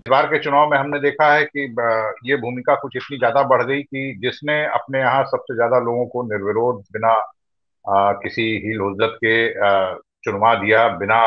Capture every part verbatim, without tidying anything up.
बार के चुनाव में हमने देखा है कि अ, ये भूमिका कुछ इतनी ज्यादा बढ़ गई कि जिसने अपने यहाँ सबसे ज्यादा लोगों को निर्विरोध बिना अ, किसी हील हुज्जत के अ, चुनवा दिया, बिना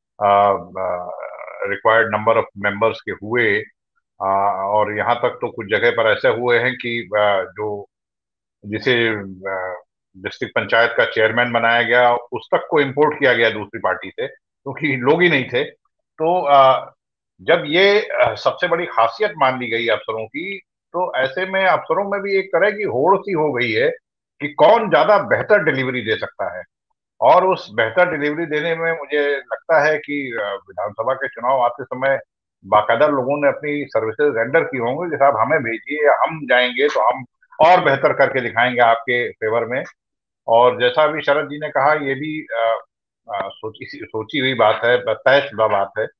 रिक्वायर्ड नंबर ऑफ मेंबर्स के हुए। अ, और यहाँ तक तो कुछ जगह पर ऐसे हुए हैं कि अ, जो जिसे डिस्ट्रिक्ट पंचायत का चेयरमैन बनाया गया, उस तक को इम्पोर्ट किया गया दूसरी पार्टी से, क्योंकि लोग ही नहीं थे। तो अ, जब ये अ, सबसे बड़ी खासियत मान ली गई अफसरों की, तो ऐसे में अफसरों में भी एक तरह की होड़ सी हो गई है कि कौन ज्यादा बेहतर डिलीवरी दे सकता है। और उस बेहतर डिलीवरी देने में मुझे लगता है कि अ, विधानसभा के चुनाव आते समय बाकायदा लोगों ने अपनी सर्विसेज रेंडर की होंगी कि साहब हमें भेजिए, हम जाएंगे तो हम और बेहतर करके दिखाएंगे आपके फेवर में। और जैसा अभी शरद जी ने कहा, ये भी अ, अ, सोची सोची हुई बात है, तयशुदा बात है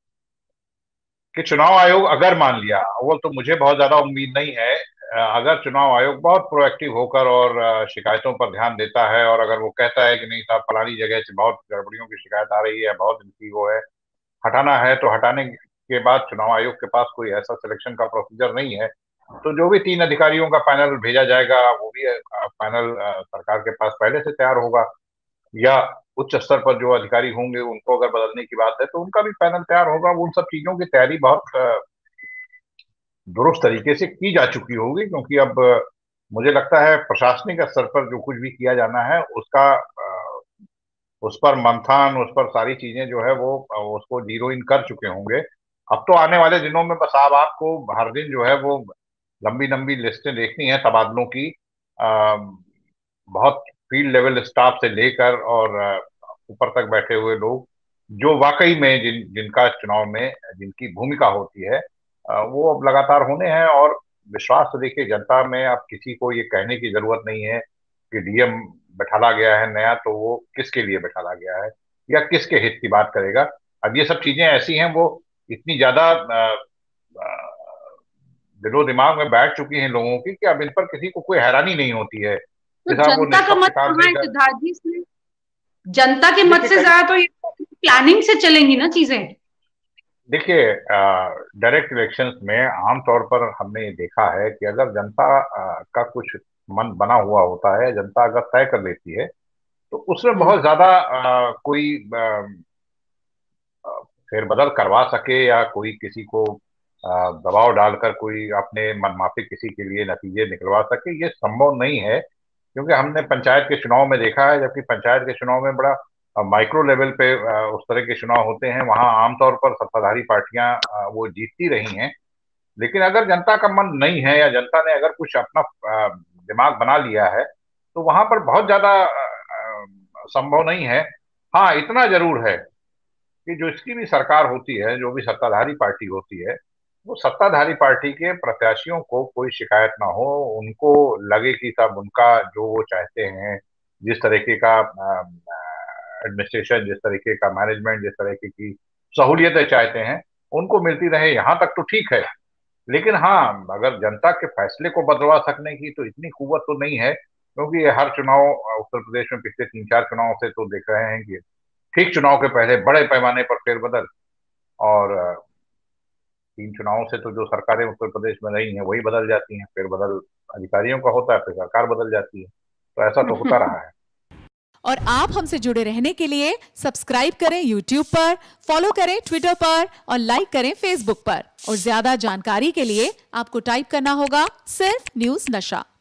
कि चुनाव आयोग अगर मान लिया, वो तो मुझे बहुत ज्यादा उम्मीद नहीं है, अ, अगर चुनाव आयोग बहुत प्रोएक्टिव होकर और अ, शिकायतों पर ध्यान देता है, और अगर वो कहता है कि नहीं साहब फलानी जगह से बहुत गड़बड़ियों की शिकायत आ रही है, बहुत इनकी वो है, हटाना है, तो हटाने के बाद चुनाव आयोग के पास कोई ऐसा सिलेक्शन का प्रोसीजर नहीं है, तो जो भी तीन अधिकारियों का पैनल भेजा जाएगा, वो भी पैनल सरकार के पास पहले से तैयार होगा। या उच्च स्तर पर जो अधिकारी होंगे उनको अगर बदलने की बात है तो उनका भी पैनल तैयार होगा। उन सब चीजों की तैयारी बहुत अ, दुरुस्त तरीके से की जा चुकी होगी, क्योंकि अब अ, मुझे लगता है प्रशासनिक स्तर पर जो कुछ भी किया जाना है उसका अ, उस पर मंथन, उस पर सारी चीजें जो है वो अ, उसको जीरो इन कर चुके होंगे। अब तो आने वाले दिनों में बस आप आपको हर दिन जो है वो लंबी लंबी लिस्टें देखनी है तबादलों की, अ, बहुत फील्ड लेवल स्टाफ से लेकर और अ, ऊपर तक बैठे हुए लोग, जो वाकई में जिन जिनका चुनाव में जिनकी भूमिका होती है, अ, वो अब लगातार होने हैं। और विश्वास तो देखिए जनता में, अब किसी को ये कहने की जरूरत नहीं है कि डीएम बैठाला गया है नया, तो वो किसके लिए बैठाला गया है या किसके हित की बात करेगा। अब ये सब चीजें ऐसी हैं, वो इतनी ज्यादा अ, अ, दिलो दिमाग में बैठ चुकी हैं लोगों की कि अब इन पर किसी को कोई हैरानी नहीं होती है तो कि साहब वो जनता का निष्पक्ष मत काम कहाँ नहीं है कर। सिद्धार्थ जी इसमें? जनता के मत देखिए से कहीं, ज्यादा तो ये प्लानिंग से चलेंगी ना चीजें। देखिए डायरेक्ट इलेक्शंस में आमतौर पर हमने ये देखा है कि अगर जनता अ, का कुछ मन बना हुआ होता है, जनता अगर तय कर लेती है, तो उसमें हम्म। बहुत ज्यादा अ, कोई अ, फेरबदल करवा सके या कोई किसी को अ, दबाव डालकर कोई अपने मनमाफिक किसी के लिए नतीजे निकलवा सके, ये संभव नहीं है। क्योंकि हमने पंचायत के चुनाव में देखा है, जबकि पंचायत के चुनाव में बड़ा माइक्रो लेवल पे अ, उस तरह के चुनाव होते हैं, वहां आमतौर पर सत्ताधारी पार्टियां अ, वो जीतती रही हैं। लेकिन अगर जनता का मन नहीं है या जनता ने अगर कुछ अपना अ, दिमाग बना लिया है, तो वहां पर बहुत ज्यादा अ, अ, संभव नहीं है। हाँ, इतना जरूर है कि जो इसकी भी सरकार होती है, जो भी सत्ताधारी पार्टी होती है, वो सत्ताधारी पार्टी के प्रत्याशियों को कोई शिकायत ना हो, उनको लगे कि सब उनका जो वो चाहते हैं, जिस तरीके का एडमिनिस्ट्रेशन, जिस तरीके का मैनेजमेंट, जिस तरीके की सहूलियतें चाहते हैं, उनको मिलती रहे, यहाँ तक तो ठीक है। लेकिन हाँ, अगर जनता के फैसले को बदलवा सकने की तो इतनी कुव्वत तो नहीं है, क्योंकि ये हर चुनाव अ, उत्तर प्रदेश में पिछले तीन चार चुनाव से तो देख रहे हैं कि ठीक चुनाव के पहले बड़े पैमाने पर फेरबदल, और अ, तीन चुनावों से तो जो सरकारें उत्तर प्रदेश में रही हैं वही बदल जाती हैं, फेरबदल अधिकारियों का होता है, फिर सरकार बदल जाती है, तो ऐसा तो होता रहा है। और आप हमसे जुड़े रहने के लिए सब्सक्राइब करें यूट्यूब पर, फॉलो करें ट्विटर पर और लाइक करें फेसबुक पर। और ज्यादा जानकारी के लिए आपको टाइप करना होगा सिर्फ न्यूज नशा।